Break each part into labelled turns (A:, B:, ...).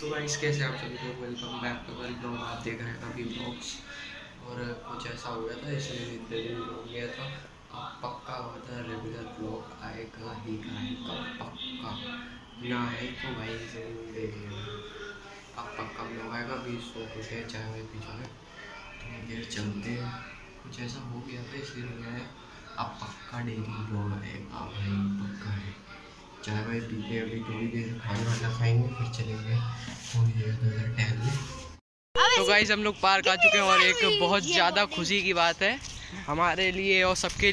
A: तो गाइस कैसे आप सभी लोग, welcome back to well blog. आप देख रहे हैं अभी ब्लॉग्स। और कुछ ऐसा हो गया था इसलिए इतने दिन हो गया था। अब पक्का हुआ था रेगुलर ब्लॉग आएगा ही आएगा, पक्का ना आए तो भाई ज़रूर देखिएगा। अब पक्का ब्लॉग आएगा। अभी सो उठे चाय वाय पी जाए थोड़ी देर चलते हैं। कुछ ऐसा हो गया था इसलिए नहीं आया। अब पक्का डेली ब्लॉग आएगा भाई, पक्का है। चाय वाय पीते अभी थोड़ी देर खाना वाना खाएंगे, फिर चलेंगे थोड़ी देर टहलने। तो गाइस हम लोग पार्क आ चुके हैं और एक बहुत ज़्यादा खुशी की बात है हमारे लिए और सबके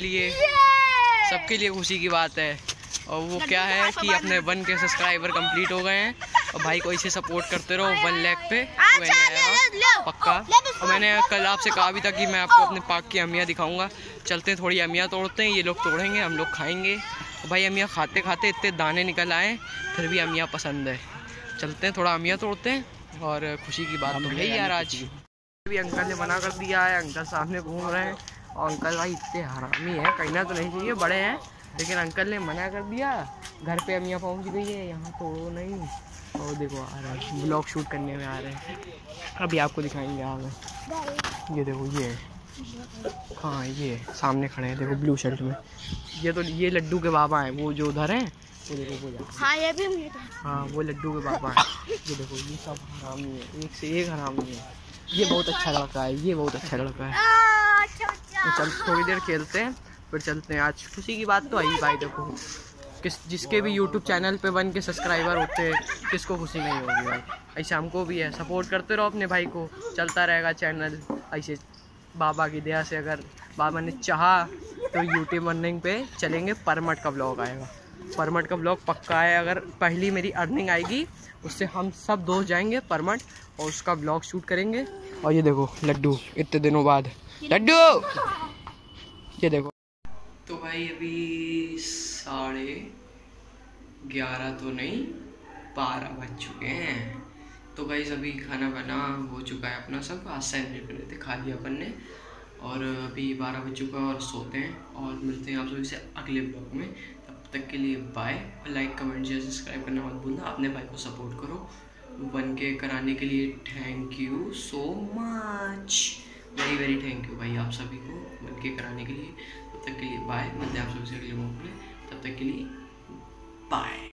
A: लिए खुशी की बात है। और वो क्या है कि अपने 1 के सब्सक्राइबर कंप्लीट हो गए हैं। और भाई को इसे सपोर्ट करते रहो 1 लाख पे पक्का। और मैंने कल आपसे कहा भी था कि मैं आपको अपने पार्क की अमिया दिखाऊंगा। चलते हैं, थोड़ी अमिया तोड़ते हैं, ये लोग तोड़ेंगे, हम लोग खाएंगे। भाई अमिया खाते खाते इतने दाने निकल आए, फिर भी अमिया पसंद है। चलते हैं, थोड़ा अमिया तोड़ते हैं। और खुशी की बात तो है यार, आज भी अंकल ने मना कर दिया है। अंकल सामने घूम रहे हैं और अंकल भाई इतने हरामी हैं, कहना तो नहीं चाहिए, बड़े हैं, लेकिन अंकल ने मना कर दिया। घर पे अमिया पहुंच गई है, यहाँ तोड़ो नहीं। और देखो आ रहा है, ब्लॉग शूट करने में आ रहे हैं। अभी आपको दिखाएंगे आगे। ये देखो, ये हाँ ये सामने खड़े हैं, देखो ब्लू शर्ट में। ये लड्डू के बाबा हैं, वो जो उधर हैं वो देखो, वो
B: हाँ ये भी
A: हाँ वो लड्डू के बाबा हैं। ये देखो, ये सब हरामी है, एक से एक हरामी है। ये बहुत अच्छा लड़का है, ये बहुत अच्छा लड़का है। तो चल थोड़ी देर खेलते हैं फिर चलते हैं। आज खुशी की बात तो आई भाई, देखो जिसके भी यूट्यूब चैनल पे 1 के सब्सक्राइबर होते हैं, किसको खुशी नहीं होगी भाई। ऐसे हमको भी है, सपोर्ट करते रहो अपने भाई को, चलता रहेगा चैनल ऐसे। बाबा की दया से अगर बाबा ने चाहा तो यूट्यूब अर्निंग पे चलेंगे। परमट का ब्लॉग आएगा, परमट का ब्लॉग पक्का है। अगर पहली मेरी अर्निंग आएगी उससे हम सब दोस्त जाएंगे परमट और उसका ब्लॉग शूट करेंगे। और ये देखो लड्डू, इतने दिनों बाद लड्डू, ये देखो। तो भाई अभी 11:30 तो नहीं 12 बज चुके हैं। तो गाइस अभी खाना बना हो चुका है अपना सब। आज सैंडविच बने थे, खा लिया अपन ने। और अभी 12 बज चुका है और सोते हैं। और मिलते हैं आप सभी से अगले ब्लॉग में। तब तक के लिए bye. Like comment share subscribe करना मत भूलना। अपने भाई को सपोर्ट करो 1 के कराने के लिए। Thank you so much, very very thank you भाई आप सभी को 1 के कराने के लिए। तब तक के लिए बाय। मिलते हैं आप सभी से अगले ब्लॉग में, तब तक के लिए बाय।